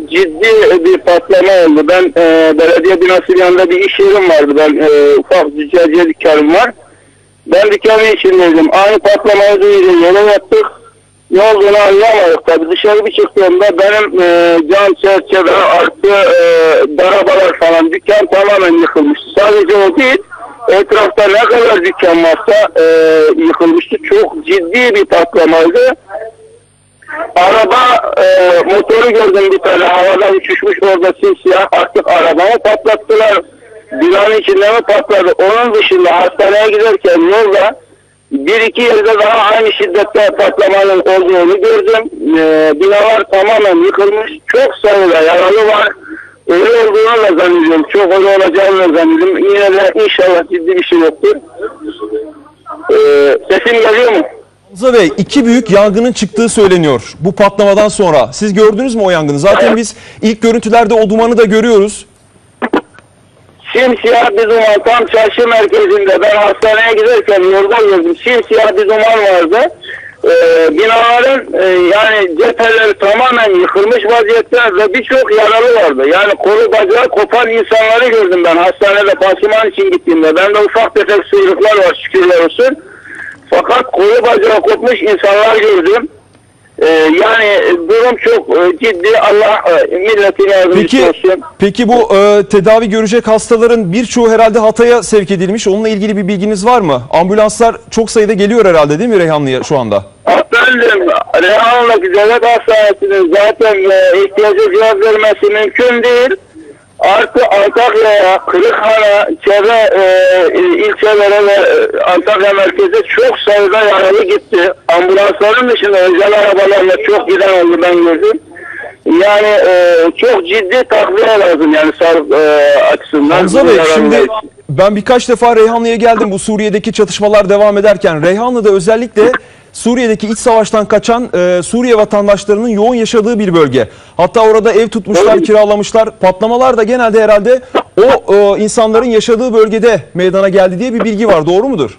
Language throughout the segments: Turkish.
ciddi bir patlama oldu. Ben belediye binasının yanında bir iş yerim vardı. Ben ufak züccaciye dükkanım var. Ben dükkanın içindeydim. Aynı patlamayı duyunca yola yaptık. Ne olduğunu anlayamadık tabii. Dışarı bir çıktığımda benim cam çerçeve artı darabalar falan dükkan tamamen yıkılmıştı. Sadece o değil, etrafta ne kadar dükkan varsa yıkılmıştı. Çok ciddi bir patlamaydı. Araba motoru gördüm, bir tane havada uçuşmuş orada simsiyah, artık arabamı patlattılar. Binanın içinde mi patladı? Onun dışında hastaneye giderken yolda bir iki yerde daha aynı şiddette patlamanın olduğunu gördüm. Binalar tamamen yıkılmış. Çok sayıda yaralı var. Öyle olduğunu da zannediyorum. Çok öyle olacağını da zannediyorum. Yine de inşallah ciddi bir şey yoktur. Sesim geliyor mu? Hamza Bey, iki büyük yangının çıktığı söyleniyor bu patlamadan sonra. Siz gördünüz mü o yangını? Zaten biz ilk görüntülerde o dumanı da görüyoruz. Simsiyah bir duman tam çarşı merkezinde. Ben hastaneye giderken yolda gördüm. Simsiyah bir duman vardı. Binaların yani cepheleri tamamen yıkılmış vaziyette ve birçok yaralı vardı. Yani kolu bacağı kopan insanları gördüm ben hastanede pansuman için gittiğimde. Bende ufak tefek sıyrıklar var, şükürler olsun. Fakat kolu bacağı kopmuş insanlar gördüm. Yani durum çok ciddi. Allah milletin yardımcısı olsun. Peki bu tedavi görecek hastaların birçoğu herhalde Hatay'a sevk edilmiş. Onunla ilgili bir bilginiz var mı? Ambulanslar çok sayıda geliyor herhalde değil mi Reyhanlı'ya şu anda? Efendim, Reyhanlı'daki devlet hastanesinin zaten ihtiyaca cevap vermesi mümkün değil. Artı Antakya'ya, Kırıkhan'a, çevre ilçelere ve Antakya merkeze çok sayıda yaralı gitti. Ambulansların dışında özel arabalarla çok giden oldu, ben gördüm. Yani çok ciddi takviye lazım yani sağlık açısından. Hamza Bey, şimdi ben birkaç defa Reyhanlı'ya geldim bu Suriye'deki çatışmalar devam ederken. Reyhanlı'da özellikle Suriye'deki iç savaştan kaçan Suriye vatandaşlarının yoğun yaşadığı bir bölge. Hatta orada ev tutmuşlar, kiralamışlar. Patlamalar da genelde herhalde o insanların yaşadığı bölgede meydana geldi diye bir bilgi var. Doğru mudur?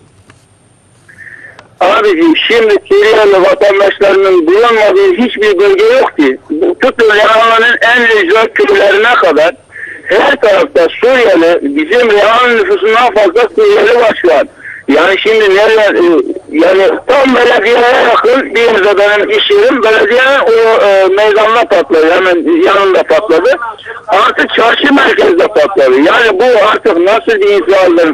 Abiciğim, şimdi Suriyeli vatandaşlarının bulunmadığı hiçbir bölge yok ki. Tutun Reyhanlı'nın en rejyon köylerine kadar her tarafta Suriyeli, bizim Reyhanlı nüfusundan fazla Suriyeli var şu an. Yani şimdi nerede, yani tam belediyeye yakın bir yerde benim iş yerim, belediyenin o meydanla patladı, hemen yanında patladı. Artık çarşı merkezde patladı. Yani bu artık nasıl bir infialdir,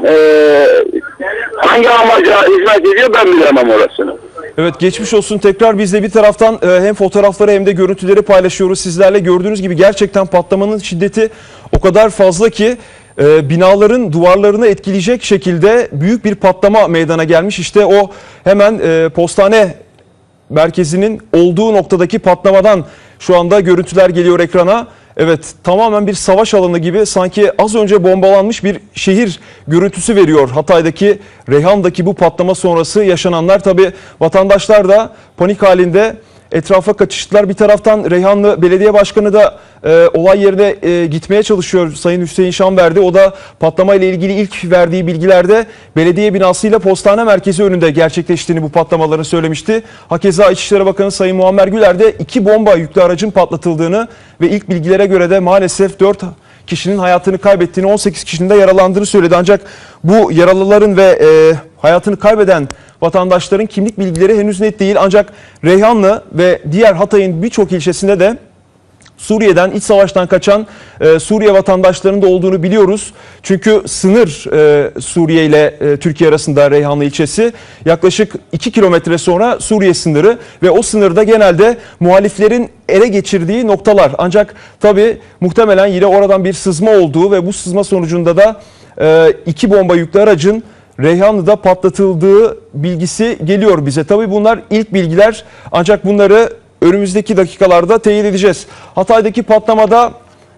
hangi amaca hizmet ediyor ben bilemem orasını. Evet, geçmiş olsun tekrar. Biz de bir taraftan hem fotoğrafları hem de görüntüleri paylaşıyoruz sizlerle. Gördüğünüz gibi gerçekten patlamanın şiddeti o kadar fazla ki binaların duvarlarını etkileyecek şekilde büyük bir patlama meydana gelmiş. İşte o hemen postane merkezinin olduğu noktadaki patlamadan şu anda görüntüler geliyor ekrana. Evet, tamamen bir savaş alanı gibi, sanki az önce bombalanmış bir şehir görüntüsü veriyor Hatay'daki, Reyhan'daki bu patlama sonrası yaşananlar. Tabii vatandaşlar da panik halinde etrafa kaçıştılar. Bir taraftan Reyhanlı Belediye Başkanı da olay yerine gitmeye çalışıyor, Sayın Hüseyin Şamverdi. O da patlamayla ilgili ilk verdiği bilgilerde belediye binasıyla postane merkezi önünde gerçekleştiğini, bu patlamaların söylemişti. Hakeza İçişleri Bakanı Sayın Muammer Güler de 2 bomba yüklü aracın patlatıldığını ve ilk bilgilere göre de maalesef 4 kişinin hayatını kaybettiğini, 18 kişinin de yaralandığını söyledi. Ancak bu yaralıların ve hayatını kaybeden vatandaşların kimlik bilgileri henüz net değil. Ancak Reyhanlı ve diğer Hatay'ın birçok ilçesinde de Suriye'den, iç savaştan kaçan Suriye vatandaşlarının da olduğunu biliyoruz. Çünkü sınır Suriye ile Türkiye arasında Reyhanlı ilçesi, yaklaşık 2 kilometre sonra Suriye sınırı ve o sınırda genelde muhaliflerin ele geçirdiği noktalar. Ancak tabii muhtemelen yine oradan bir sızma olduğu ve bu sızma sonucunda da 2 bomba yüklü aracın Reyhanlı'da patlatıldığı bilgisi geliyor bize. Tabii bunlar ilk bilgiler, ancak bunları önümüzdeki dakikalarda teyit edeceğiz. Hatay'daki patlamada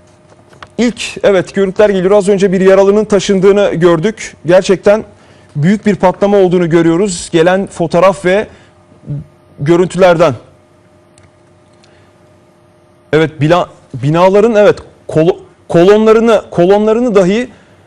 ilk görüntüler geliyor. Az önce bir yaralının taşındığını gördük. Gerçekten büyük bir patlama olduğunu görüyoruz gelen fotoğraf ve görüntülerden. Evet, binaların kolonlarını dahi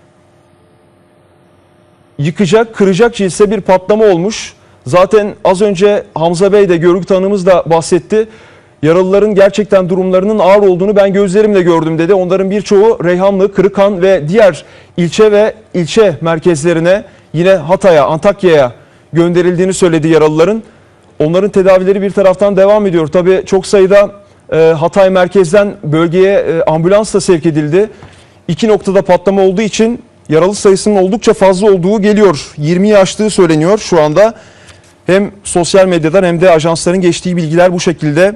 yıkacak, kıracak cinste bir patlama olmuş. Zaten az önce Hamza Bey de, görgü tanığımız da bahsetti. Yaralıların gerçekten durumlarının ağır olduğunu ben gözlerimle gördüm dedi. Onların birçoğu Reyhanlı, Kırıkhan ve diğer ilçe ve ilçe merkezlerine, yine Hatay'a, Antakya'ya gönderildiğini söyledi yaralıların. Onların tedavileri bir taraftan devam ediyor. Tabii çok sayıda Hatay merkezden bölgeye ambulansla sevk edildi. 2 noktada patlama olduğu için yaralı sayısının oldukça fazla olduğu geliyor. 20'yi aştığı söyleniyor şu anda. Hem sosyal medyadan hem de ajansların geçtiği bilgiler bu şekilde.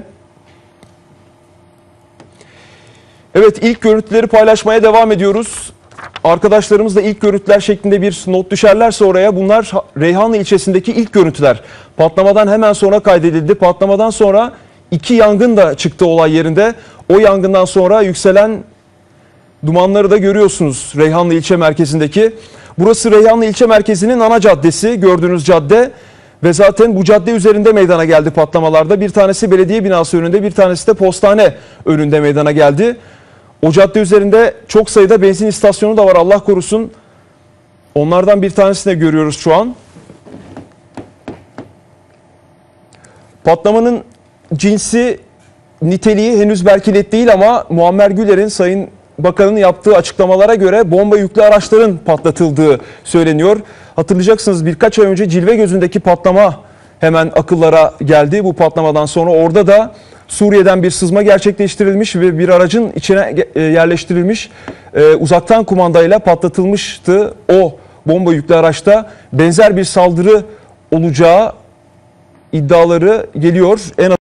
Evet, ilk görüntüleri paylaşmaya devam ediyoruz. Arkadaşlarımız da ilk görüntüler şeklinde bir not düşerlerse oraya, bunlar Reyhanlı ilçesindeki ilk görüntüler. Patlamadan hemen sonra kaydedildi. Patlamadan sonra 2 yangın da çıktı olay yerinde. O yangından sonra yükselen dumanları da görüyorsunuz Reyhanlı ilçe merkezindeki. Burası Reyhanlı ilçe merkezinin ana caddesi, gördüğünüz cadde. Ve zaten bu cadde üzerinde meydana geldi patlamalarda. Bir tanesi belediye binası önünde, bir tanesi de postane önünde meydana geldi. O cadde üzerinde çok sayıda benzin istasyonu da var, Allah korusun. Onlardan bir tanesini de görüyoruz şu an. Patlamanın cinsi, niteliği henüz belki net değil ama Muammer Güler'in, Sayın Bakan'ın yaptığı açıklamalara göre bomba yüklü araçların patlatıldığı söyleniyor. Hatırlayacaksınız, birkaç ay önce Cilvegözü'ndeki patlama hemen akıllara geldi. Bu patlamadan sonra orada da Suriye'den bir sızma gerçekleştirilmiş ve bir aracın içine yerleştirilmiş, uzaktan kumandayla patlatılmıştı. O bomba yüklü araçta benzer bir saldırı olacağı iddiaları geliyor.